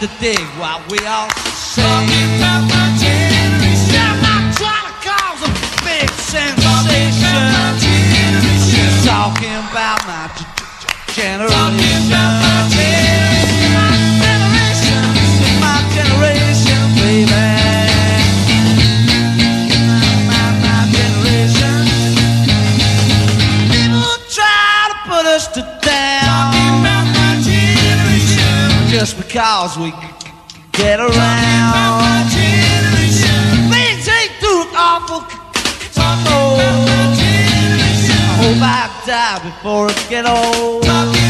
to dig while we all sing. Talking about my generation. I'm not trying to cause a big sensation. Just talking about my generation. My generation, baby. My generation. People try to put us to down just because we get around. Things ain't too awful. I hope I die before it get old.